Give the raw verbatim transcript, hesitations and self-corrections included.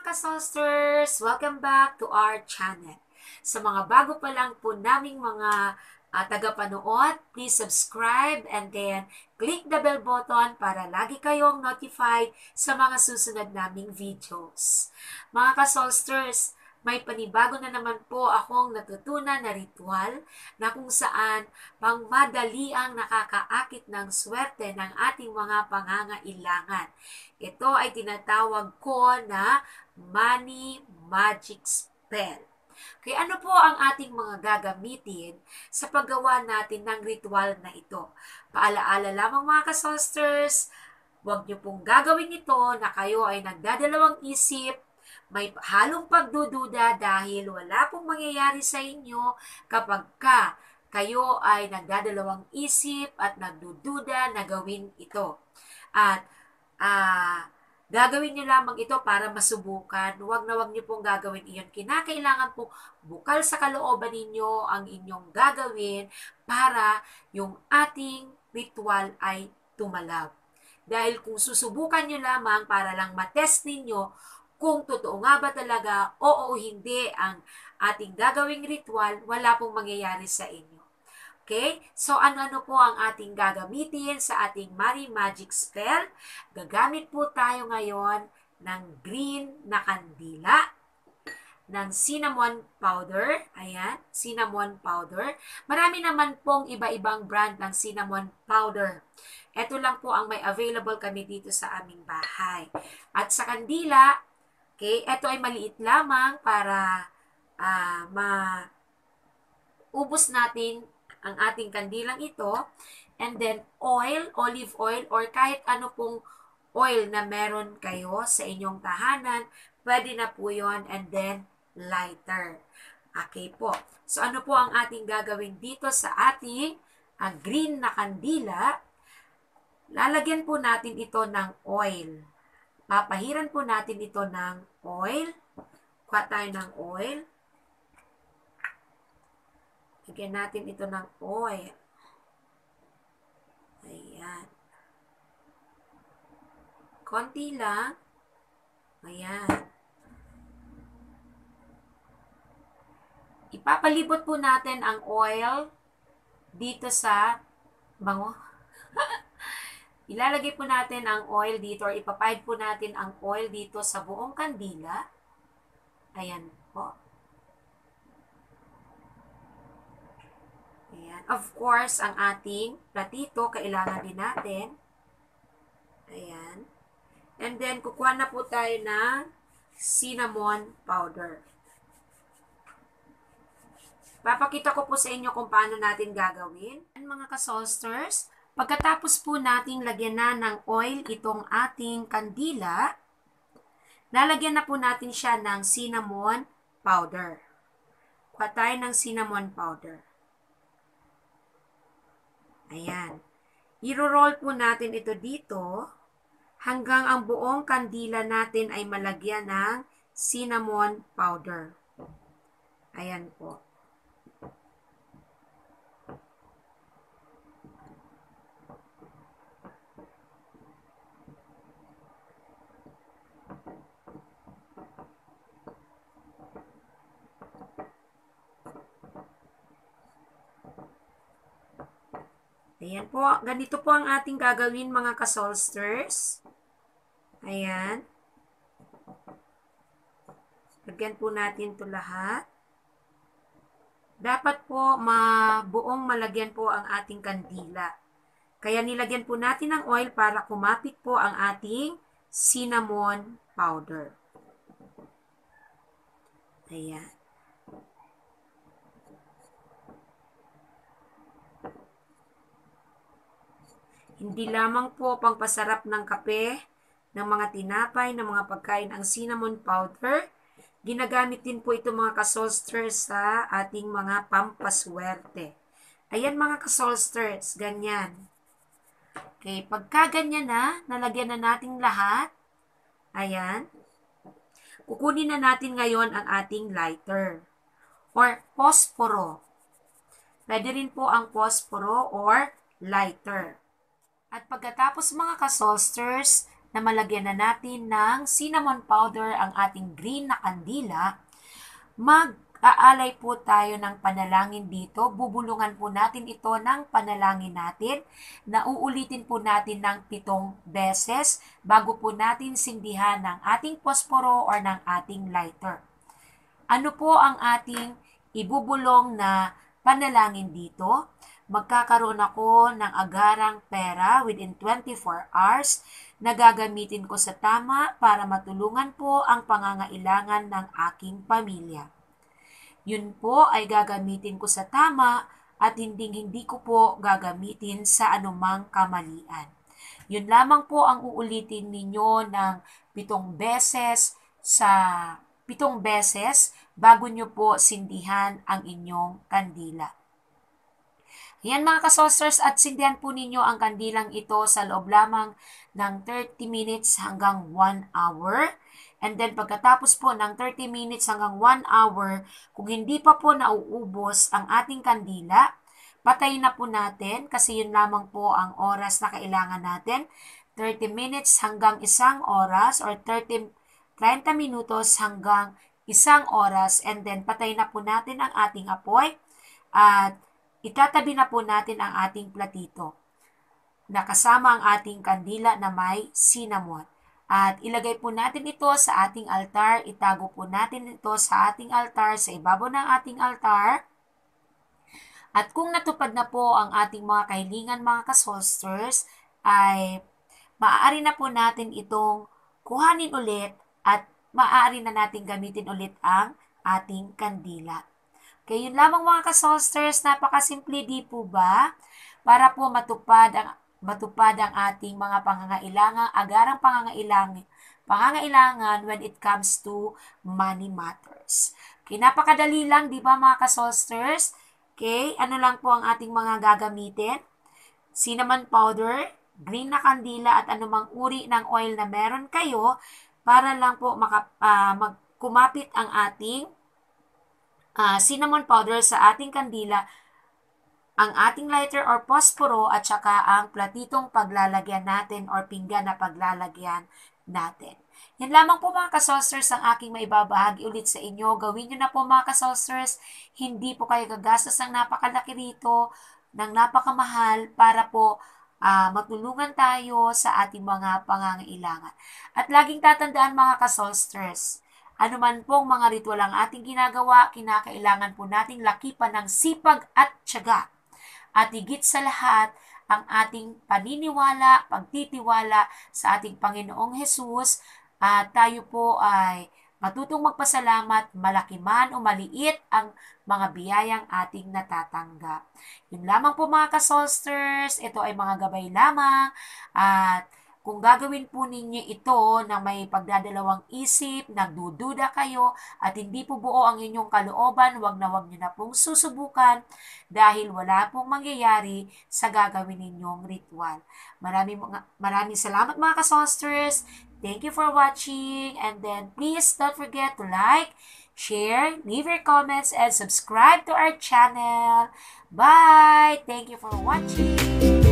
ka-Solsters! Welcome back to our channel. Sa mga bago pa lang po naming mga uh, tagapanood, please subscribe and then click the bell button para lagi kayong notified sa mga susunod naming videos. Mga ka-Solsters, may panibago na naman po akong natutunan na ritual na kung saan pangmadali ang nakakaakit ng swerte ng ating mga pangangailangan. Ito ay tinatawag ko na money magic spell. Kaya ano po ang ating mga gagamitin sa paggawa natin ng ritual na ito? Paalaala lamang mga ka-Solsters, huwag niyo pong gagawin ito na kayo ay nagdadalawang isip, may halong pagdududa dahil wala pong mangyayari sa inyo kapag ka kayo ay nagdadalawang isip at nagdududa na gawin ito. At uh, gagawin nyo lamang ito para masubukan. Huwag na huwag nyo pong gagawin iyon. Kinakailangan pong bukal sa kalooban ninyo ang inyong gagawin para yung ating ritual ay tumalab. Dahil kung susubukan nyo lamang para lang matest ninyo kung totoo nga ba talaga o o hindi ang ating gagawing ritual, wala pong mangyayari sa inyo. Okay? So, ano-ano po ang ating gagamitin sa ating money magic spell? Gagamit po tayo ngayon ng green na kandila, ng cinnamon powder. Ayan, cinnamon powder. Marami naman pong iba-ibang brand ng cinnamon powder. Ito lang po ang may available kami dito sa aming bahay. At sa kandila, okay, ito ay maliit lamang para uh, maubos natin ang ating kandilang ito. And then oil, olive oil, or kahit ano pong oil na meron kayo sa inyong tahanan, pwede na po yon. And then lighter. Okay po. So ano po ang ating gagawin dito sa ating uh, green na kandila? Lalagyan po natin ito ng oil. Papahiran po natin ito ng oil. Kuha tayo ng oil. Lagyan natin ito ng oil. Ayan. Konti lang. Ayan. Ipapalibot po natin ang oil dito sa bango. Ilalagay po natin ang oil dito or ipapahid po natin ang oil dito sa buong kandila. Ayan po. Ayan. Of course, ang ating platito, kailangan din natin. Ayan. And then, kukuha na po tayo ng cinnamon powder. Papakita ko po sa inyo kung paano natin gagawin. Mga ka-Solsters, pagkatapos po nating lagyan na ng oil itong ating kandila, lalagyan na po natin siya ng cinnamon powder. Kuha tayo ng cinnamon powder. Ayan. I-roll po natin ito dito hanggang ang buong kandila natin ay malagyan ng cinnamon powder. Ayan po. Ayan po, ganito po ang ating gagawin mga ka-Solsters. Ayan. Lagyan po natin ito lahat. Dapat po mabuong malagyan po ang ating kandila. Kaya nilagyan po natin ng oil para kumapit po ang ating cinnamon powder. Ayan. Hindi lamang po pangpasarap ng kape, ng mga tinapay, ng mga pagkain ang cinnamon powder. Ginagamit din po ito mga ka-Solsters sa ating mga pampaswerte. Ayan mga ka-Solsters, ganyan. Okay, pagka ganyan na, nalagyan na natin lahat. Ayan. Kukunin na natin ngayon ang ating lighter or posporo. Pwede rin po ang posporo or lighter. At pagkatapos mga ka-Solsters, na malagyan na natin ng cinnamon powder ang ating green na kandila, mag-aalay po tayo ng panalangin dito. Bubulungan po natin ito ng panalangin natin na uulitin po natin ng pitong beses bago po natin sindihan ng ating posporo or ng ating lighter. Ano po ang ating ibubulong na panalangin dito? Magkakaroon ako ng agarang pera within twenty-four hours na gagamitin ko sa tama para matulungan po ang pangangailangan ng aking pamilya. Yun po ay gagamitin ko sa tama at hindi-hindi ko po gagamitin sa anumang kamalian. Yun lamang po ang uulitin ninyo ng pitong beses sa pitong beses bago nyo po sindihan ang inyong kandila. Yan mga kasosters, at sindihan po ninyo ang kandilang ito sa loob lamang ng thirty minutes hanggang one hour. And then pagkatapos po ng thirty minutes hanggang one hour, kung hindi pa po nauubos ang ating kandila, patayin na po natin kasi yun lamang po ang oras na kailangan natin. thirty minutes hanggang isang oras or thirty, thirty minutos hanggang isang oras, and then patay na po natin ang ating apoy at itatabi na po natin ang ating platito na kasama ang ating kandila na may cinnamon. At ilagay po natin ito sa ating altar, itago po natin ito sa ating altar, sa ibabaw ng ating altar. At kung natupad na po ang ating mga kahilingan mga kasolsters, ay maaari na po natin itong kuhanin ulit at maaari na natin gamitin ulit ang ating kandila. Okay, yun lamang mga kasolsters, napakasimple di po ba? Para po matupad ang, matupad ang ating mga pangangailangan, agarang pangangailangan, pangangailangan when it comes to money matters. Okay, napakadali lang di ba mga kasolsters? Okay, ano lang po ang ating mga gagamitin? Cinnamon powder, green na kandila at anumang uri ng oil na meron kayo para lang po maka, uh, magkumapit ang ating Uh, cinnamon powder sa ating kandila, ang ating lighter or posporo at saka ang platitong paglalagyan natin or pinggan na paglalagyan natin. Yan lamang po mga kasolsters ang aking maibabahagi ulit sa inyo. Gawin nyo na po mga kasolsters, hindi po kayo gagastos ng napakalaki rito, ng napakamahal para po uh, matulungan tayo sa ating mga pangangailangan. At laging tatandaan mga kasolsters, ano man pong mga ritual ang ating ginagawa, kinakailangan po nating lakipan ng sipag at tiyaga. At higit sa lahat, ang ating paniniwala, pagtitiwala sa ating Panginoong Hesus, at tayo po ay matutong magpasalamat, malaki man o maliit ang mga biyayang ating natatanggap. Yun lamang po mga kasolsters, ito ay mga gabay lamang, at kung gagawin po ninyo ito na may pagdadalawang isip, nagdududa kayo, at hindi po buo ang inyong kalooban, wag na wag nyo na pong susubukan dahil wala pong mangyayari sa gagawin ninyong ritual. Maraming, maraming salamat mga kasolsters. Thank you for watching, and then please don't forget to like, share, leave your comments, and subscribe to our channel. Bye! Thank you for watching.